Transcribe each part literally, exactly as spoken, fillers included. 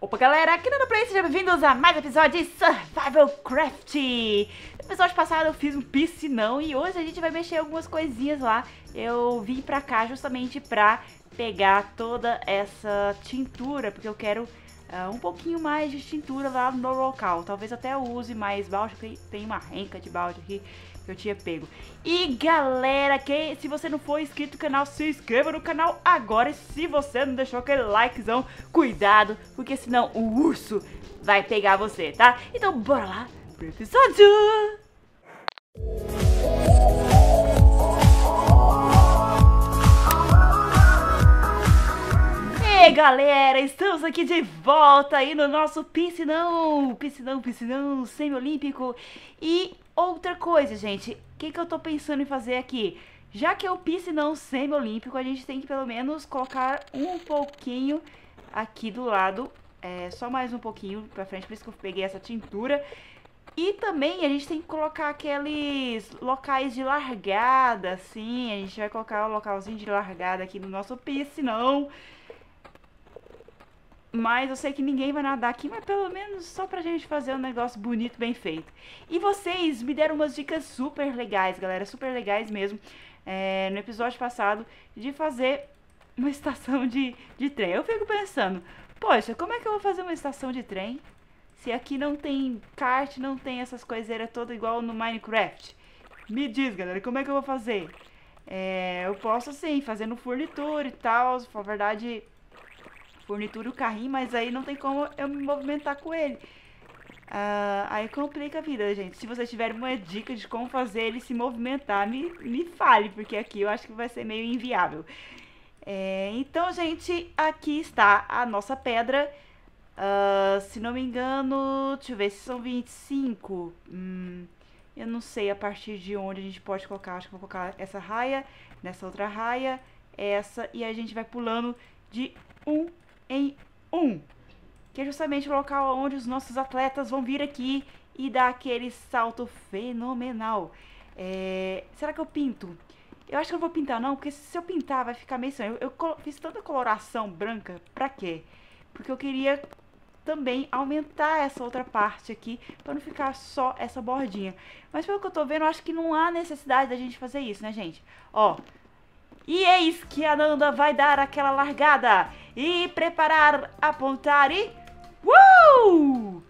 Opa galera, aqui no Play, sejam bem-vindos a mais um episódio de Survival Craft. No episódio passado eu fiz um piscinão e hoje a gente vai mexer algumas coisinhas lá. Eu vim pra cá justamente pra pegar toda essa tintura, porque eu quero uh, um pouquinho mais de tintura lá no local. Talvez até eu use mais balde, porque tem uma renca de balde aqui que eu tinha pego. E galera, que, se você não for inscrito no canal, se inscreva no canal agora. E se você não deixou aquele likezão, cuidado, porque senão o urso vai pegar você, tá? Então bora lá pro episódio! E aí galera, estamos aqui de volta aí no nosso piscinão, piscinão, piscinão semi-olímpico. E outra coisa, gente, o que, que eu tô pensando em fazer aqui? Já que é o piscinão semi-olímpico, a gente tem que pelo menos colocar um pouquinho aqui do lado, é, só mais um pouquinho pra frente, por isso que eu peguei essa tintura. E também a gente tem que colocar aqueles locais de largada, assim, a gente vai colocar o localzinho de largada aqui no nosso piscinão. Mas eu sei que ninguém vai nadar aqui, mas pelo menos só pra gente fazer um negócio bonito, bem feito. E vocês me deram umas dicas super legais, galera, super legais mesmo, é, no episódio passado, de fazer uma estação de, de trem. Eu fico pensando, poxa, como é que eu vou fazer uma estação de trem se aqui não tem kart, não tem essas coiseiras todas igual no Minecraft? Me diz, galera, como é que eu vou fazer? É, eu posso, sim, fazer no furnitura e tal, na verdade... Furnitura o carrinho, mas aí não tem como eu me movimentar com ele. Uh, aí complica a vida, gente. Se vocês tiverem uma dica de como fazer ele se movimentar, me, me fale, porque aqui eu acho que vai ser meio inviável. É, então, gente, aqui está a nossa pedra. Uh, se não me engano, deixa eu ver se são vinte e cinco. Hum, eu não sei a partir de onde a gente pode colocar. Acho que vou colocar essa raia, nessa outra raia, essa, e a gente vai pulando de um em um, que é justamente o local onde os nossos atletas vão vir aqui e dar aquele salto fenomenal. É, será que eu pinto? Eu acho que eu não vou pintar não, porque se eu pintar vai ficar meio estranho. Eu, eu fiz tanta coloração branca, pra quê? Porque eu queria também aumentar essa outra parte aqui, pra não ficar só essa bordinha. Mas pelo que eu tô vendo, eu acho que não há necessidade da gente fazer isso, né, gente? Ó, e eis que a Nanda vai dar aquela largada e preparar, apontar e... Uh!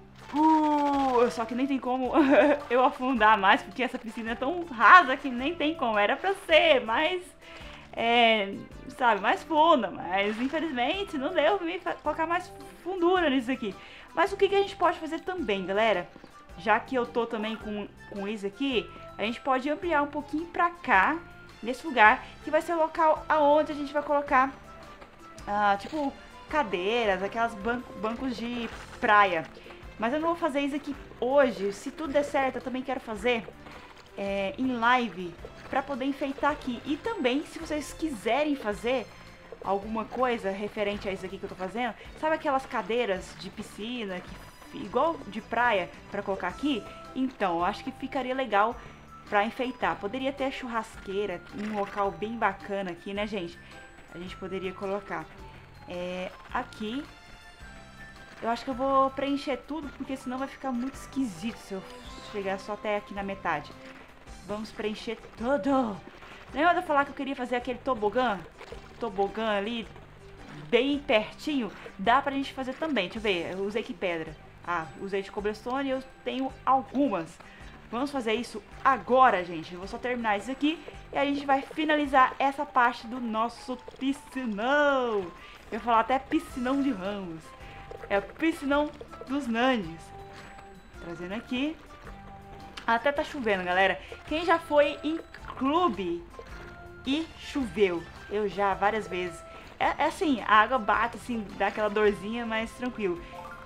Uh! Só que nem tem como eu afundar mais, porque essa piscina é tão rasa que nem tem como. Era pra ser mais, é, sabe, mais funda, mas infelizmente não deu pra mim colocar mais fundura nisso aqui. Mas o que, que a gente pode fazer também, galera? Já que eu tô também com, com isso aqui, a gente pode ampliar um pouquinho pra cá, nesse lugar, que vai ser o local aonde a gente vai colocar, ah, tipo, cadeiras, aquelas ban bancos de praia. Mas eu não vou fazer isso aqui hoje. Se tudo der certo, eu também quero fazer é, em live, pra poder enfeitar aqui. E também, se vocês quiserem fazer alguma coisa referente a isso aqui que eu tô fazendo, sabe aquelas cadeiras de piscina, que, igual de praia, pra colocar aqui? Então, eu acho que ficaria legal pra enfeitar. Poderia ter a churrasqueira, um local bem bacana aqui, né, gente? A gente poderia colocar é, aqui. Eu acho que eu vou preencher tudo, porque senão vai ficar muito esquisito se eu chegar só até aqui na metade. Vamos preencher tudo. Lembra de eu falar que eu queria fazer aquele tobogã? Tobogã ali, bem pertinho. Dá pra gente fazer também. Deixa eu ver, eu usei que pedra? Ah, usei de cobblestone e eu tenho algumas. Vamos fazer isso agora, gente. Eu vou só terminar isso aqui e a gente vai finalizar essa parte do nosso piscinão. Eu ia falar até piscinão de ramos. É o piscinão dos Nandes. Trazendo aqui. Até tá chovendo, galera. Quem já foi em clube e choveu? Eu já, várias vezes. É, é assim, a água bate, assim, dá aquela dorzinha, mas tranquilo.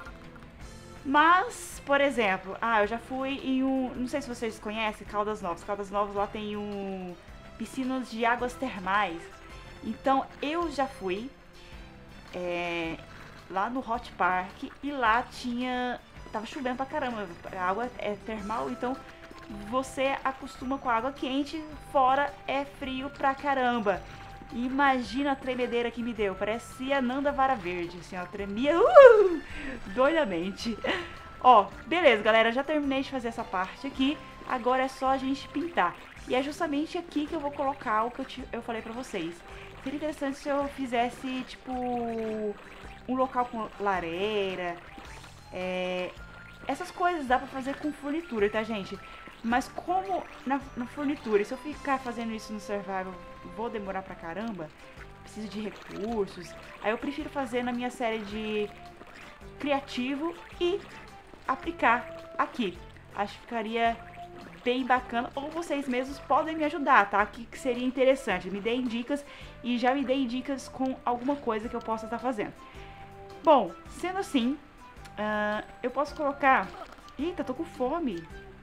Mas, por exemplo, ah, eu já fui em um... Não sei se vocês conhecem Caldas Novas. Caldas Novas lá tem um... piscinas de águas termais. Então, eu já fui é, lá no Hot Park e lá tinha... Tava chovendo pra caramba. A água é termal, então você acostuma com a água quente. Fora é frio pra caramba. Imagina a tremedeira que me deu. Parecia Nanda Vara Verde, assim, ó. Tremia uh, doidamente. Ó, beleza, galera. Já terminei de fazer essa parte aqui. Agora é só a gente pintar. E é justamente aqui que eu vou colocar o que eu, te, eu falei pra vocês. Seria interessante se eu fizesse, tipo, um local com lareira. É, essas coisas dá pra fazer com furnitura, tá, gente? Mas como na, na furnitura, se eu ficar fazendo isso no survival, vou demorar pra caramba. Preciso de recursos. Aí eu prefiro fazer na minha série de criativo e aplicar aqui. Acho que ficaria bem bacana, ou vocês mesmos podem me ajudar, tá? Que, que seria interessante. Me deem dicas e já me deem dicas com alguma coisa que eu possa estar fazendo. Bom, sendo assim, uh, eu posso colocar... Eita, tô com fome.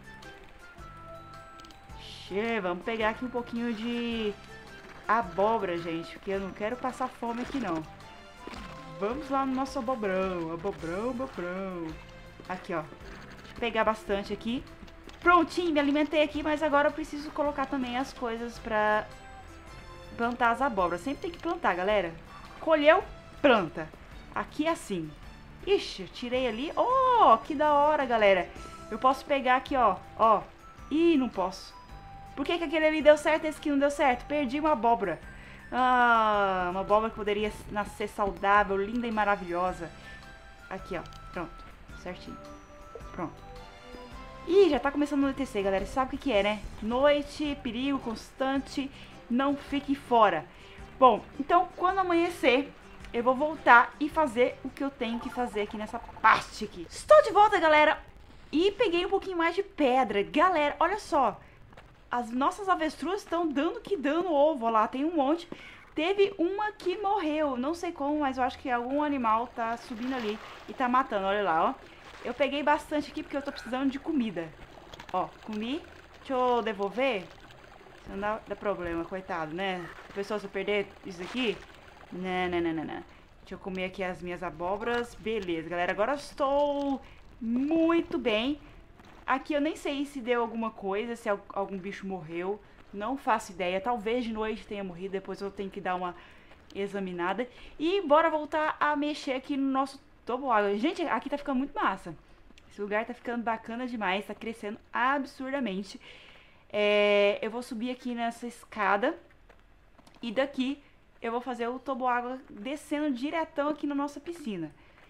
Che, vamos pegar aqui um pouquinho de abóbora, gente, porque eu não quero passar fome aqui, não. Vamos lá no nosso abobrão, abobrão, abobrão. Aqui, ó. Deixa eu pegar bastante aqui. Prontinho, me alimentei aqui, mas agora eu preciso colocar também as coisas pra plantar as abóboras. Sempre tem que plantar, galera. Colheu, planta. Aqui é assim. Ixi, eu tirei ali. Oh, que da hora, galera. Eu posso pegar aqui, ó. Ó. Ih, não posso. Por que que aquele ali deu certo e esse aqui não deu certo? Perdi uma abóbora. Ah, uma abóbora que poderia nascer saudável, linda e maravilhosa. Aqui, ó. Pronto. Certinho. Pronto. Ih, já tá começando a anoitecer, galera. Sabe o que que é, né? Noite, perigo constante, não fique fora. Bom, então quando amanhecer, eu vou voltar e fazer o que eu tenho que fazer aqui nessa parte aqui. Estou de volta, galera. E peguei um pouquinho mais de pedra. Galera, olha só. As nossas avestruz estão dando que dando ovo. Olha lá, tem um monte. Teve uma que morreu. Não sei como, mas eu acho que algum animal tá subindo ali e tá matando. Olha lá, ó. Eu peguei bastante aqui porque eu tô precisando de comida. Ó, comi. Deixa eu devolver. Não dá, dá problema, coitado, né? Pessoal, se eu perder isso aqui... Não, não, não, não, não. Deixa eu comer aqui as minhas abóboras. Beleza, galera. Agora eu estou muito bem. Aqui eu nem sei se deu alguma coisa, se algum bicho morreu. Não faço ideia. Talvez de noite tenha morrido. Depois eu tenho que dar uma examinada. E bora voltar a mexer aqui no nosso toboágua. Gente, aqui tá ficando muito massa. Esse lugar tá ficando bacana demais. Tá crescendo absurdamente. É, eu vou subir aqui nessa escada. E daqui eu vou fazer o toboágua descendo diretão aqui na nossa piscina.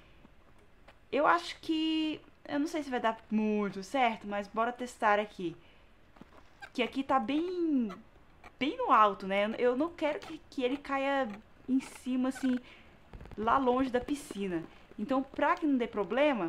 Eu acho que... Eu não sei se vai dar muito certo, mas bora testar aqui. Que aqui tá bem... Bem no alto, né? Eu não quero que, que ele caia em cima, assim, lá longe da piscina. Então, pra que não dê problema...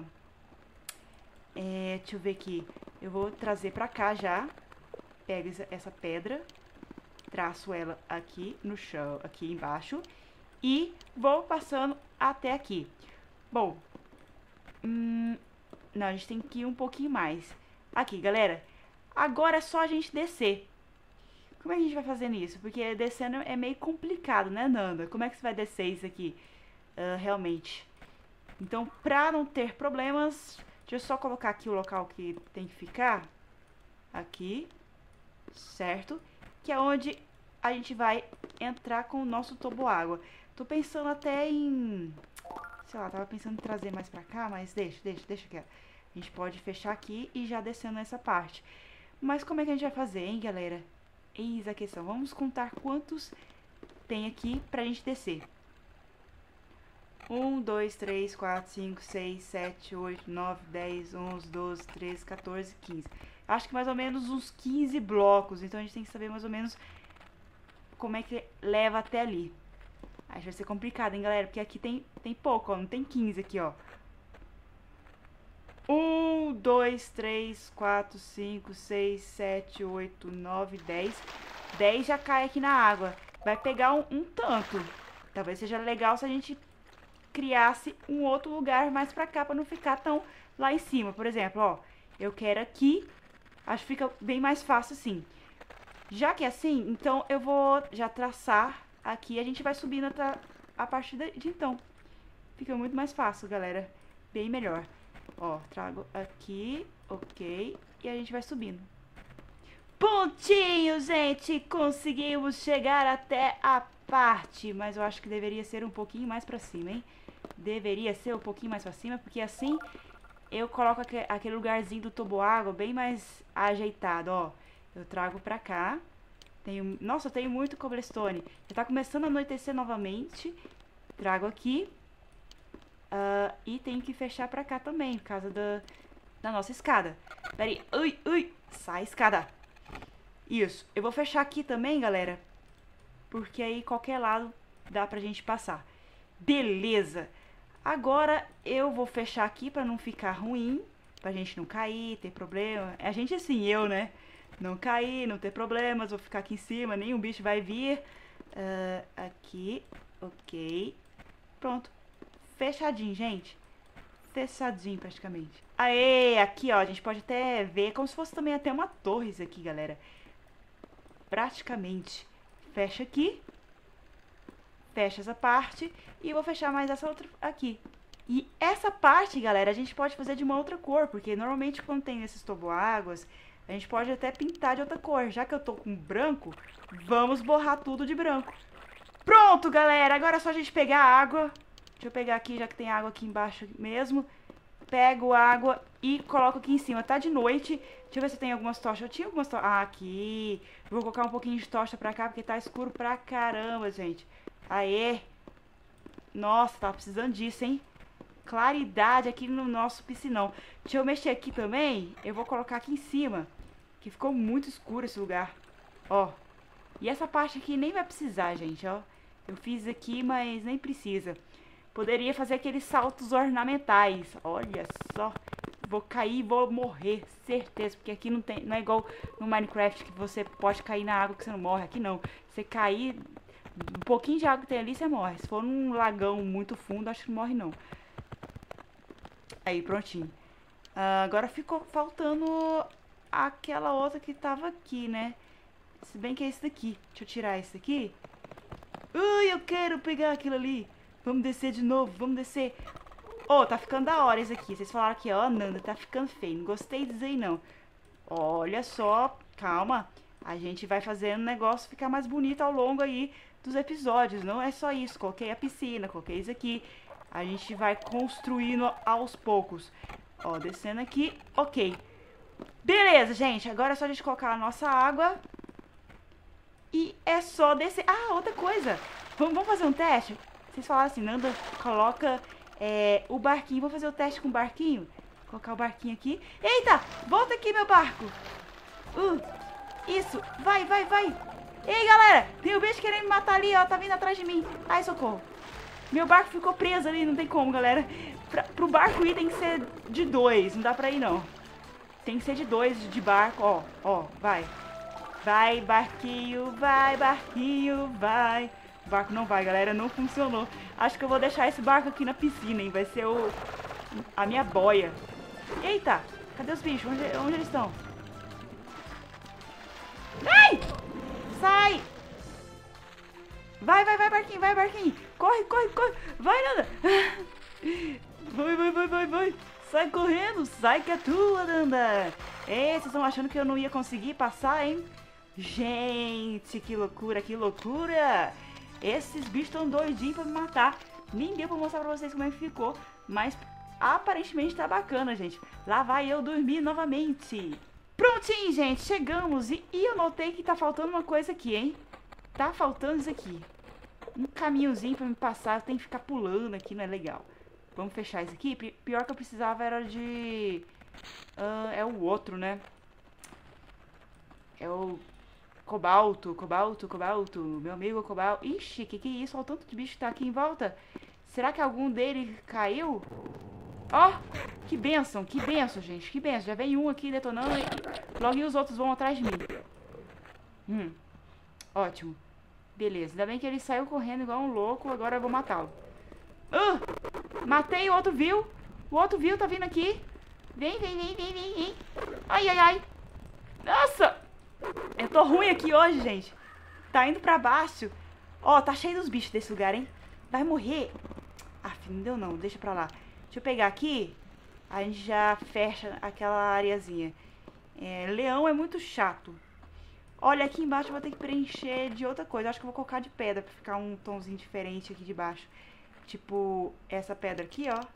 É, deixa eu ver aqui. Eu vou trazer pra cá já. Pego essa pedra. Traço ela aqui no chão, aqui embaixo. E vou passando até aqui. Bom... Hum... Não, a gente tem que ir um pouquinho mais. Aqui, galera. Agora é só a gente descer. Como é que a gente vai fazendo isso? Porque descendo é meio complicado, né, Nanda? Como é que você vai descer isso aqui? Uh, realmente. Então, pra não ter problemas... Deixa eu só colocar aqui o local que tem que ficar. Aqui. Certo? Que é onde a gente vai entrar com o nosso toboágua. Tô pensando até em... Sei lá, tava pensando em trazer mais pra cá, mas deixa, deixa, deixa aqui. A gente pode fechar aqui e já descendo nessa parte. Mas como é que a gente vai fazer, hein, galera? Eis a questão. Vamos contar quantos tem aqui pra gente descer. um, dois, três, quatro, cinco, seis, sete, oito, nove, dez, onze, doze, treze, quatorze, quinze. Acho que mais ou menos uns quinze blocos. Então a gente tem que saber mais ou menos como é que leva até ali. Aí vai ser complicado, hein, galera? Porque aqui tem, tem pouco, ó. Não tem quinze aqui, ó. um, dois, três, quatro, cinco, seis, sete, oito, nove, dez. dez já cai aqui na água. Vai pegar um, um tanto. Talvez seja legal se a gente criasse um outro lugar mais pra cá, pra não ficar tão lá em cima. Por exemplo, ó. Eu quero aqui. Acho que fica bem mais fácil assim. Já que é assim, então eu vou já traçar... Aqui a gente vai subindo até a partir de então. Fica muito mais fácil, galera. Bem melhor. Ó, trago aqui, ok. E a gente vai subindo. Pontinho, gente! Conseguimos chegar até a parte, mas eu acho que deveria ser um pouquinho mais pra cima, hein? Deveria ser um pouquinho mais pra cima, porque assim eu coloco aquele lugarzinho do toboágua bem mais ajeitado, ó. Eu trago pra cá. Tenho, nossa, eu tenho muito cobblestone. Já tá começando a anoitecer novamente. Trago aqui. Uh, e tenho que fechar pra cá também, por causa da, da nossa escada. Pera aí. Ui, ui. Sai, escada. Isso. Eu vou fechar aqui também, galera. Porque aí qualquer lado dá pra gente passar. Beleza. Agora eu vou fechar aqui pra não ficar ruim. Pra gente não cair, ter problema. A gente assim, eu, né? Não cair, não ter problemas. Vou ficar aqui em cima, nenhum bicho vai vir. Uh, aqui. Ok. Pronto. Fechadinho, gente. Fechadinho, praticamente. Aê, aqui, ó. A gente pode até ver como se fosse também até uma torre isso aqui, galera. Praticamente. Fecha aqui. Fecha essa parte. E vou fechar mais essa outra aqui. E essa parte, galera, a gente pode fazer de uma outra cor. Porque normalmente quando tem esses toboáguas, a gente pode até pintar de outra cor. Já que eu tô com branco, vamos borrar tudo de branco. Pronto, galera. Agora é só a gente pegar a água. Deixa eu pegar aqui, já que tem água aqui embaixo mesmo. Pego água e coloco aqui em cima. Tá de noite. Deixa eu ver se tem algumas tochas. Eu tinha algumas tochas. Ah, aqui. Vou colocar um pouquinho de tocha pra cá, porque tá escuro pra caramba, gente. Aê. Nossa, tá precisando disso, hein? Claridade aqui no nosso piscinão. Deixa eu mexer aqui também. Eu vou colocar aqui em cima, que ficou muito escuro esse lugar. Ó. E essa parte aqui nem vai precisar, gente, ó. Eu fiz aqui, mas nem precisa. Poderia fazer aqueles saltos ornamentais. Olha só. Vou cair e vou morrer. Certeza. Porque aqui não, tem, não é igual no Minecraft que você pode cair na água que você não morre. Aqui não. Você cair, um pouquinho de água que tem ali, você morre. Se for num lagão muito fundo, acho que não morre não. Aí, prontinho. Uh, agora ficou faltando aquela outra que tava aqui, né? Se bem que é esse daqui. Deixa eu tirar esse daqui. Ui, eu quero pegar aquilo ali. Vamos descer de novo, vamos descer. Oh, tá ficando da hora esse aqui. Vocês falaram que, ó, Nanda, tá ficando feio. Não gostei disso aí, não. Olha só, calma. A gente vai fazendo o negócio ficar mais bonito ao longo aí dos episódios. Não é só isso. Coloquei a piscina, coloquei isso aqui. A gente vai construindo aos poucos. Ó, descendo aqui. Ok. Beleza, gente. Agora é só a gente colocar a nossa água. E é só descer. Ah, outra coisa. Vamos, vamos fazer um teste? Vocês falaram assim, Nanda, coloca é, o barquinho. Vou fazer o teste com o barquinho. Colocar o barquinho aqui. Eita, volta aqui, meu barco. Uh, isso, vai, vai, vai. Ei, galera, tem um bicho querendo me matar ali, ó. Tá vindo atrás de mim. Ai, socorro. Meu barco ficou preso ali, não tem como, galera. Pra, pro barco ir tem que ser de dois, não dá pra ir, não. Tem que ser de dois de barco, ó, ó, vai. Vai, barquinho, vai, barquinho, vai. O barco não vai, galera, não funcionou. Acho que eu vou deixar esse barco aqui na piscina, hein? Vai ser o... a minha boia. Eita, cadê os bichos? Onde, onde eles estão? Ai! Sai! Vai, vai, vai, barquinho, vai, barquinho. Corre, corre, corre. Vai, Nanda. Vai, vai, vai, vai, vai. Sai correndo, sai que é tua, Nanda. É, vocês estão achando que eu não ia conseguir passar, hein? Gente, que loucura, que loucura. Esses bichos estão doidinhos pra me matar. Nem deu pra mostrar pra vocês como é que ficou. Mas aparentemente tá bacana, gente. Lá vai eu dormir novamente. Prontinho, gente, chegamos. E, e eu notei que tá faltando uma coisa aqui, hein? Tá faltando isso aqui. Um caminhozinho pra me passar. Tem que ficar pulando aqui, não é legal. Vamos fechar isso aqui. Pior que eu precisava era de... Uh, é o outro, né? É o... Cobalto, cobalto, cobalto. Meu amigo cobalto. Ixi, que que é isso? Olha o tanto de bicho que tá aqui em volta. Será que algum dele caiu? Ó, oh, que bênção, que bênção, gente. Que bênção. Já vem um aqui detonando e logo os outros vão atrás de mim. Hum, ótimo. Beleza, ainda bem que ele saiu correndo igual um louco. Agora eu vou matá-lo. Uh, matei, o outro viu. O outro viu, tá vindo aqui. Vem, vem, vem, vem, vem, vem. Ai, ai, ai. Nossa. Eu tô ruim aqui hoje, gente. Tá indo pra baixo. Ó, tá cheio dos bichos desse lugar, hein? Vai morrer. Ah, não deu não, deixa pra lá. Deixa eu pegar aqui. A gente já fecha aquela areazinha. É, leão é muito chato. Olha, aqui embaixo eu vou ter que preencher de outra coisa. Acho que eu vou colocar de pedra pra ficar um tomzinho diferente aqui de baixo. Tipo, essa pedra aqui, ó.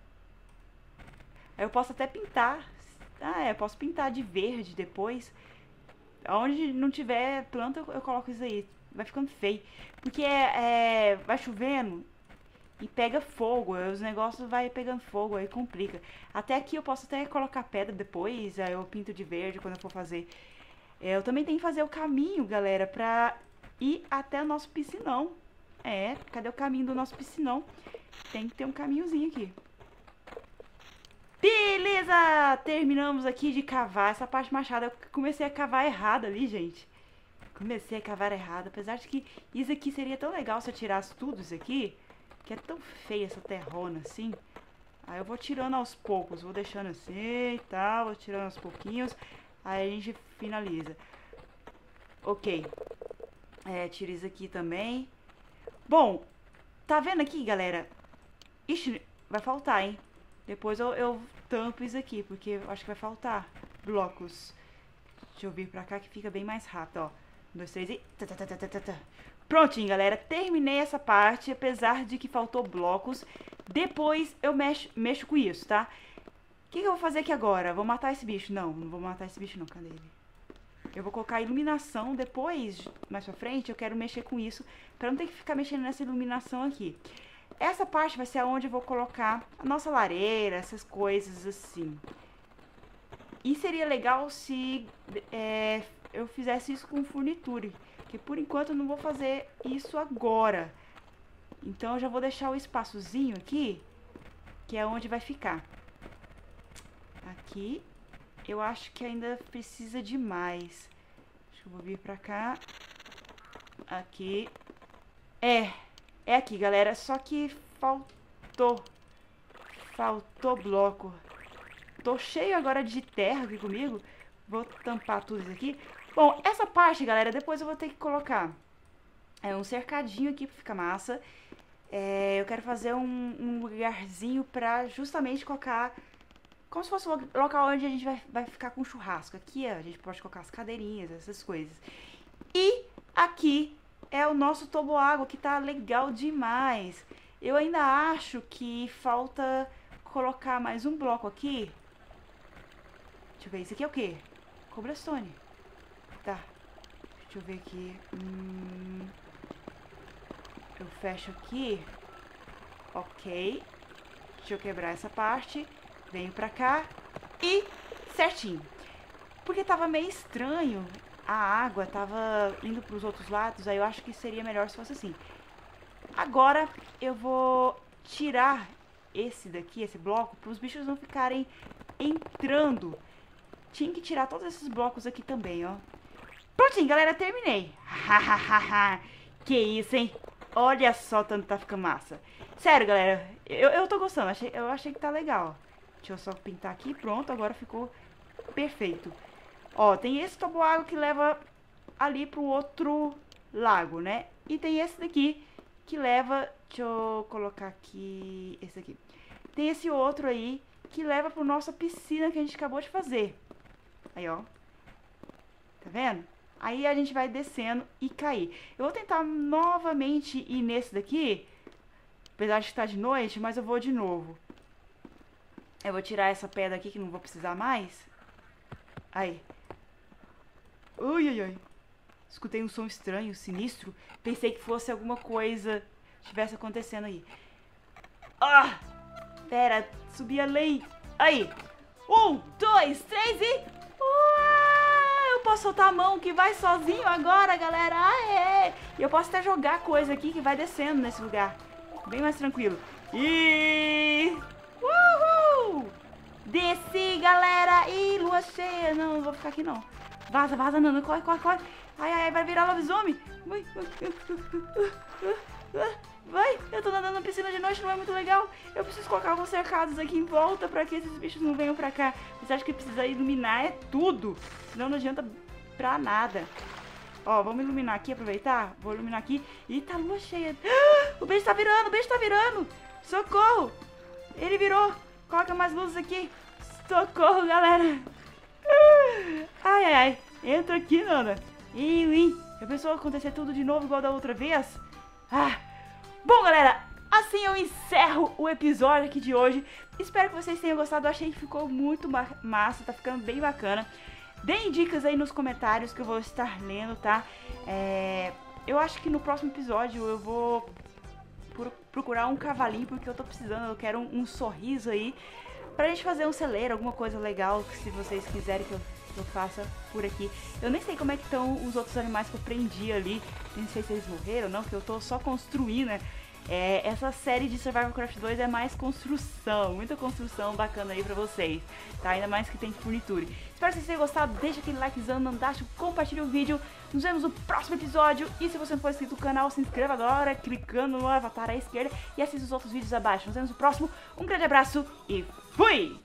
Aí eu posso até pintar. Ah, é, eu posso pintar de verde depois. Onde não tiver planta, eu coloco isso aí. Vai ficando feio. Porque é, é, vai chovendo e pega fogo. Aí os negócios vai pegando fogo, aí complica. Até aqui eu posso até colocar pedra depois. Aí eu pinto de verde quando eu for fazer. É, eu também tenho que fazer o caminho, galera, pra ir até o nosso piscinão. É, cadê o caminho do nosso piscinão? Tem que ter um caminhozinho aqui. Beleza! Terminamos aqui de cavar essa parte machada. Eu comecei a cavar errado ali, gente. Comecei a cavar errado. Apesar de que isso aqui seria tão legal se eu tirasse tudo isso aqui. Que é tão feia essa terrona assim. Aí eu vou tirando aos poucos. Vou deixando assim e tal. Vou tirando aos pouquinhos. Aí a gente finaliza. Ok. É, tira isso aqui também. Bom, tá vendo aqui, galera? Ixi, vai faltar, hein? Depois eu, eu tampo isso aqui, porque eu acho que vai faltar blocos. Deixa eu vir pra cá que fica bem mais rápido, ó. Um, dois, três e... Tá, tá, tá, tá, tá, tá. Prontinho, galera. Terminei essa parte, apesar de que faltou blocos. Depois eu mexo, mexo com isso, tá? O que, que eu vou fazer aqui agora? Vou matar esse bicho? Não, não vou matar esse bicho não. Cadê ele? Eu vou colocar iluminação. Depois, mais pra frente, eu quero mexer com isso, pra não ter que ficar mexendo nessa iluminação aqui. Essa parte vai ser onde eu vou colocar a nossa lareira, essas coisas assim. E seria legal se é, eu fizesse isso com furniture. Que por enquanto eu não vou fazer isso agora. Então eu já vou deixar o espaçozinho aqui, que é onde vai ficar. Aqui, eu acho que ainda precisa de mais. Acho que eu vou vir pra cá. Aqui. É, é aqui, galera. Só que faltou. Faltou bloco. Tô cheio agora de terra aqui comigo. Vou tampar tudo isso aqui. Bom, essa parte, galera, depois eu vou ter que colocar é, um cercadinho aqui pra ficar massa. É, eu quero fazer um, um lugarzinho pra justamente colocar... Como se fosse o local onde a gente vai, vai ficar com churrasco. Aqui, ó, a gente pode colocar as cadeirinhas, essas coisas. E aqui é o nosso toboágua, que tá legal demais. Eu ainda acho que falta colocar mais um bloco aqui. Deixa eu ver, isso aqui é o quê? Cobblestone. Tá. Deixa eu ver aqui. Hum... Eu fecho aqui. Ok. Deixa eu quebrar essa parte. Venho pra cá e certinho. Porque tava meio estranho. A água tava indo pros outros lados. Aí eu acho que seria melhor se fosse assim. Agora eu vou tirar esse daqui, esse bloco, para os bichos não ficarem entrando. Tinha que tirar todos esses blocos aqui também, ó. Prontinho, galera, terminei. Que isso, hein? Olha só tanto tá ficando massa. Sério, galera, eu, eu tô gostando. Achei, eu achei que tá legal. Deixa eu só pintar aqui. Pronto, agora ficou perfeito. Ó, tem esse toboágua que leva ali pro outro lago, né? E tem esse daqui que leva... Deixa eu colocar aqui... Esse aqui. Tem esse outro aí que leva pro nossa piscina que a gente acabou de fazer. Aí, ó. Tá vendo? Aí a gente vai descendo e cair. Eu vou tentar novamente ir nesse daqui. Apesar de estar de noite, mas eu vou de novo. Eu vou tirar essa pedra aqui que não vou precisar mais. Aí. Ui, ui, ui. Escutei um som estranho, sinistro. Pensei que fosse alguma coisa estivesse acontecendo aí. Ah! Pera, subi a lei. Aí. Um, dois, três e... Uau! Eu posso soltar a mão que vai sozinho agora, galera. Aê! E eu posso até jogar coisa aqui que vai descendo nesse lugar. Bem mais tranquilo. E... Uhul! Desci, galera! Ih, lua cheia! Não, não vou ficar aqui, não. Vaza, vaza, não, não. Corre, corre, corre. Ai, ai, ai, vai virar lobisomem. Vai, vai. Eu tô nadando na piscina de noite, não é muito legal. Eu preciso colocar alguns cercados aqui em volta pra que esses bichos não venham pra cá. Você acha que precisa iluminar? É tudo. Senão não adianta pra nada. Ó, vamos iluminar aqui, aproveitar. Vou iluminar aqui. Ih, tá lua cheia. O beijo tá virando, o beijo tá virando. Socorro. Ele virou. Coloca mais luzes aqui. Socorro, galera. Ai, ai, ai. Entra aqui, Nana. Eu, hein? Já pensou acontecer tudo de novo igual da outra vez? Ah! Bom, galera, assim eu encerro o episódio aqui de hoje. Espero que vocês tenham gostado. Eu achei que ficou muito massa, tá ficando bem bacana. Deem dicas aí nos comentários que eu vou estar lendo, tá? É... Eu acho que no próximo episódio eu vou procurar um cavalinho, porque eu tô precisando, eu quero um, um sorriso aí, pra gente fazer um celeiro, alguma coisa legal, se vocês quiserem que eu, que eu faça por aqui. Eu nem sei como é que estão os outros animais que eu prendi ali, nem sei se eles morreram ou não, porque eu tô só construindo, né? É, essa série de Survival Craft dois é mais construção, muita construção bacana aí pra vocês, tá? Ainda mais que tem furniture. Espero que vocês tenham gostado, deixa aquele likezão, mandaste, compartilha o vídeo. Nos vemos no próximo episódio. E se você não for inscrito no canal, se inscreva agora, clicando no avatar à esquerda e assista os outros vídeos abaixo. Nos vemos no próximo. Um grande abraço e fui!